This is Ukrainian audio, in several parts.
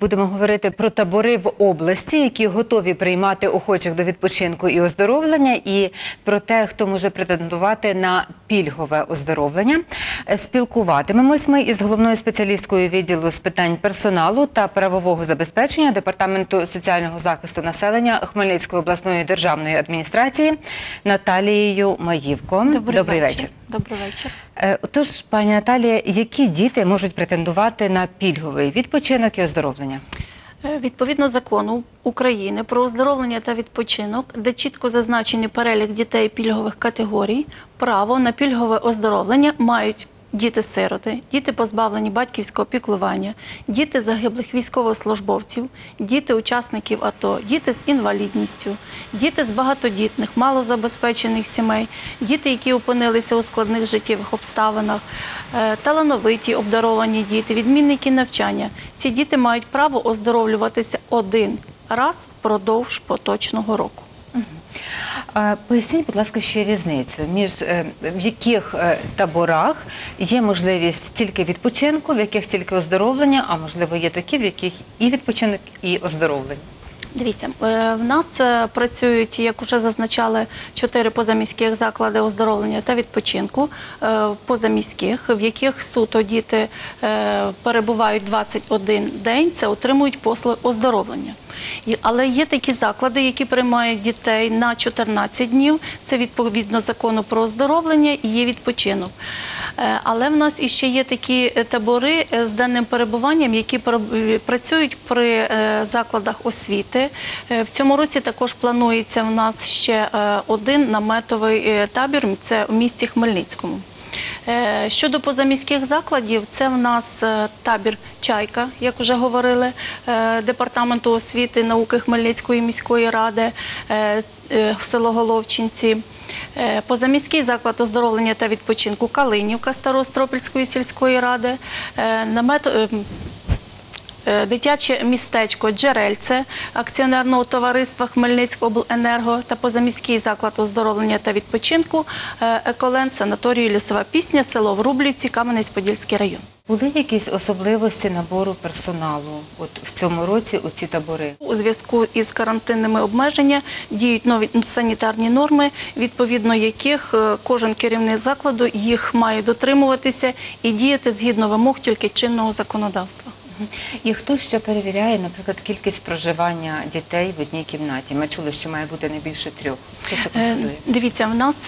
Будемо говорити про табори в області, які готові приймати охочих до відпочинку і оздоровлення, і про те, хто може претендувати на пільгове оздоровлення. Спілкуватимемось ми із головною спеціалісткою відділу з питань персоналу та правового забезпечення Департаменту соціального захисту населення Хмельницької обласної державної адміністрації Наталією Маївко. Добрий вечір. Добрий вечір. Тож, пані Наталія, які діти можуть претендувати на пільговий відпочинок і оздоровлення? Відповідно закону України про оздоровлення та відпочинок, де чітко зазначений перелік дітей пільгових категорій, право на пільгове оздоровлення мають діти-сироти, діти, позбавлені батьківського піклування, діти загиблих військовослужбовців, діти учасників АТО, діти з інвалідністю, діти з багатодітних, малозабезпечених сімей, діти, які опинилися у складних життєвих обставинах, талановиті, обдаровані діти, відмінники навчання. Ці діти мають право оздоровлюватися один раз впродовж поточного року. Поясніть, будь ласка, ще різницю між в яких таборах є можливість тільки відпочинку, в яких тільки оздоровлення, а можливо є такі, в яких і відпочинок, і оздоровлення. Дивіться, в нас працюють, як вже зазначали, 4 позаміських заклади оздоровлення та відпочинку, позаміських, в яких суто діти перебувають 21 день, це отримують послуги оздоровлення. Але є такі заклади, які приймають дітей на 14 днів, це відповідно закону про оздоровлення і є відпочинок. Але в нас іще є такі табори з денним перебуванням, які працюють при закладах освіти. В цьому році також планується в нас ще один наметовий табір, це у місті Хмельницькому. Щодо позаміських закладів, це в нас табір «Чайка», як вже говорили, Департаменту освіти і науки Хмельницької міської ради, село Головчинці. Позаміський заклад оздоровлення та відпочинку «Калинівка» Староостропільської сільської ради, дитяче містечко «Джерельце» акціонерного товариства «Хмельницькобленерго» та позаміський заклад оздоровлення та відпочинку «Еколенд» санаторію «Лісова пісня», село Врублівці, Кам'янець-Подільський район. Були якісь особливості набору персоналу в цьому році у ці табори? У зв'язку із карантинними обмеженнями діють нові санітарні норми, відповідно яких кожен керівник закладу їх має дотримуватися і діяти згідно вимог тільки чинного законодавства. І хто ще перевіряє, наприклад, кількість проживання дітей в одній кімнаті? Ми чули, що має бути не більше 3. Хто це контролює? Дивіться, в нас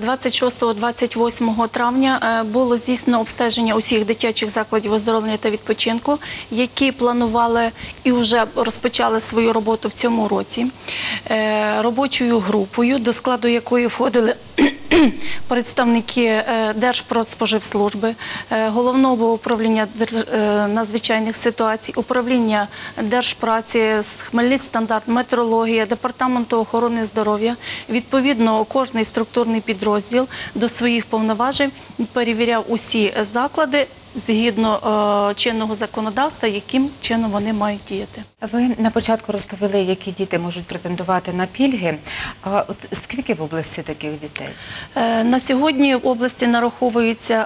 26-28 травня було здійснено обстеження усіх дитячих закладів оздоровлення та відпочинку, які планували і вже розпочали свою роботу в цьому році. Робочою групою, до складу якої входили представники Держпродспоживслужби, Головного управління надзвичайних ситуацій, управління Держпраці, Хмельницькстандарт, метеорологія, Департаменту охорони здоров'я. Відповідно, кожний структурний підрозділ до своїх повноважень перевіряв усі заклади згідно чинного законодавства, яким чином вони мають діяти. Ви на початку розповіли, які діти можуть претендувати на пільги. От скільки в області таких дітей? На сьогодні в області нараховується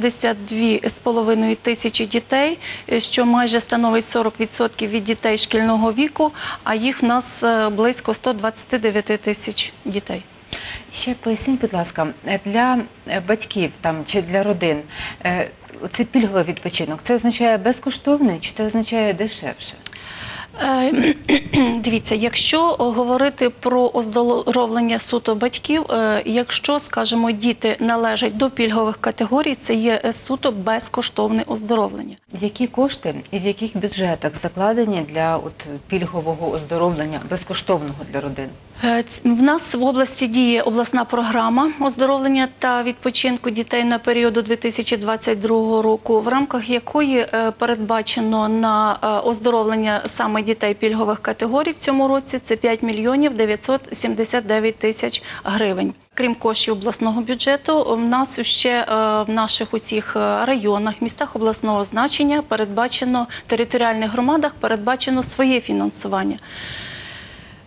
72,5 тисячі дітей, що майже становить 40% від дітей шкільного віку, а їх в нас близько 129 тисяч дітей. Ще поясніть, будь ласка, для батьків чи для родин це пільговий відпочинок, це означає безкоштовний чи це означає дешевше? Дивіться, якщо говорити про оздоровлення суто батьків, якщо, скажімо, діти належать до пільгових категорій, це є суто безкоштовне оздоровлення. Які кошти і в яких бюджетах закладені для пільгового оздоровлення, безкоштовного для родин? В нас в області діє обласна програма оздоровлення та відпочинку дітей на період до 2022 року, в рамках якої передбачено на оздоровлення саме дітей пільгових категорій в цьому році це 5 мільйонів 979 тисяч гривень. Крім коштів обласного бюджету, в нас ще в наших усіх районах, містах обласного значення передбачено, в територіальних громадах передбачено своє фінансування.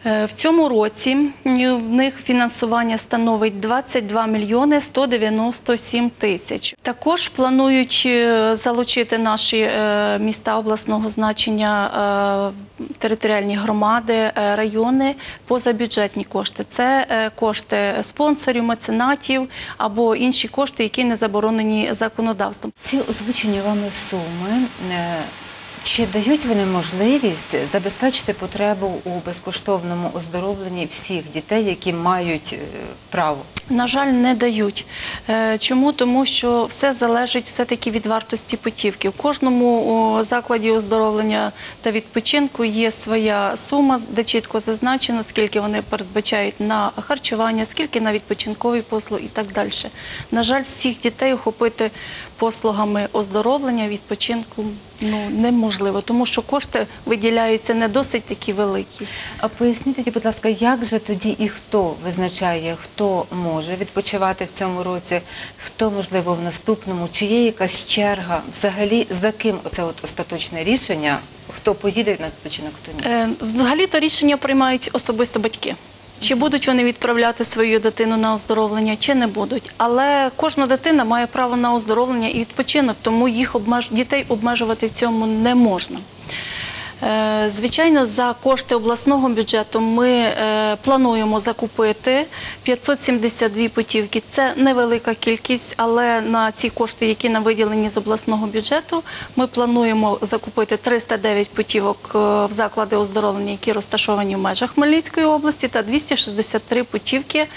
В цьому році в них фінансування становить 22 мільйони 197 тисяч. Також планують залучити наші міста обласного значення, територіальні громади, райони, позабюджетні кошти. Це кошти спонсорів, меценатів або інші кошти, які не заборонені законодавством. Ці озвучені вами суми, чи дають вони можливість забезпечити потребу у безкоштовному оздоровленні всіх дітей, які мають право? На жаль, не дають. Чому? Тому що все залежить все-таки від вартості путівки. В кожному закладі оздоровлення та відпочинку є своя сума, де чітко зазначено, скільки вони передбачають на харчування, скільки на відпочинкові послуги і так далі. На жаль, всіх дітей охопити послугами оздоровлення, відпочинку неможливо, тому що кошти виділяються не досить такі великі. А поясніть тоді, будь ласка, як же тоді і хто визначає, хто може відпочивати в цьому році, хто, можливо, в наступному, чи є якась черга? Взагалі, за ким оце остаточне рішення, хто поїде на відпочинок, хто ні? Взагалі-то рішення приймають особисто батьки. Чи будуть вони відправляти свою дитину на оздоровлення, чи не будуть. Але кожна дитина має право на оздоровлення і відпочинок, тому дітей обмежувати в цьому не можна. Звичайно, за кошти обласного бюджету ми плануємо закупити 572 путівки. Це невелика кількість, але на ці кошти, які нам виділені з обласного бюджету, ми плануємо закупити 309 путівок в заклади оздоровлення, які розташовані в межах Хмельницької області, та 263 путівки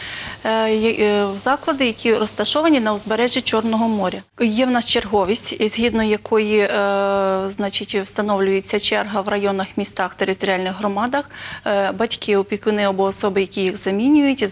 в заклади, які розташовані на узбережжі Чорного моря. Є в нас черговість, згідно якої встановлюється черга в районах, містах, територіальних громадах. Батьки, опікуни або особи, які їх замінюють,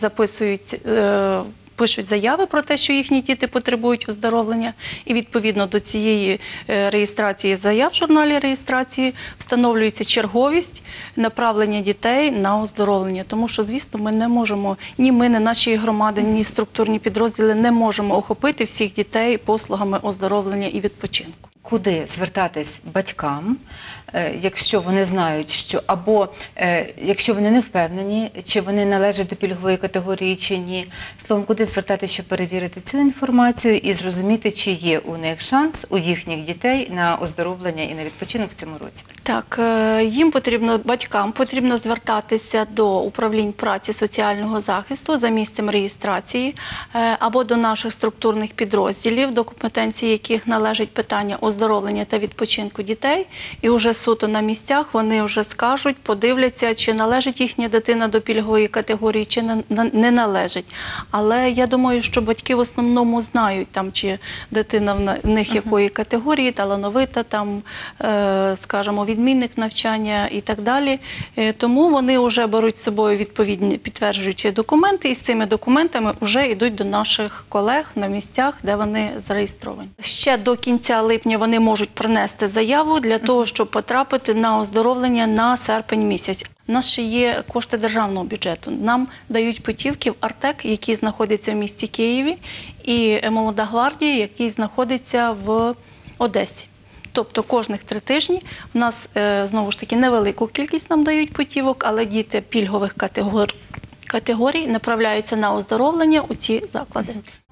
пишуть заяви про те, що їхні діти потребують оздоровлення, і відповідно до цієї реєстрації заяв в журналі реєстрації встановлюється черговість направлення дітей на оздоровлення. Тому що, звісно, ми не можемо, ні ми, ні наші громади, ні структурні підрозділи не можемо охопити всіх дітей послугами оздоровлення і відпочинку. Куди звертатись батькам, якщо вони знають, що або якщо вони не впевнені, чи вони належать до пільгової категорії, чи ні? Словом, куди звертатись, щоб перевірити цю інформацію і зрозуміти, чи є у них шанс, у їхніх дітей, на оздоровлення і на відпочинок в цьому році? Так, батькам потрібно звертатися до управлінь праці соціального захисту за місцем реєстрації або до наших структурних підрозділів, до компетенції яких належить питання оздоровлення та відпочинку дітей. І вже суто на місцях вони вже скажуть, подивляться, чи належить їхня дитина до пільгової категорії, чи не належить. Але я думаю, що батьки в основному знають, чи дитина в них якої категорії, талановита, скажімо, відмінник навчання і так далі. Тому вони вже беруть з собою відповідні підтверджуючі документи, і з цими документами вже йдуть до наших колег на місцях, де вони зареєстровані. Ще до кінця липня вони можуть принести заяву для того, щоб потрапити на оздоровлення на серпень місяць. У нас ще є кошти державного бюджету. Нам дають путівки в Артек, який знаходиться в місті Києві, і Молода гвардія, який знаходиться в Одесі. Тобто кожних 3 тижні у нас, знову ж таки, невелику кількість нам дають путівок, але діти пільгових категорій направляються на оздоровлення у ці заклади.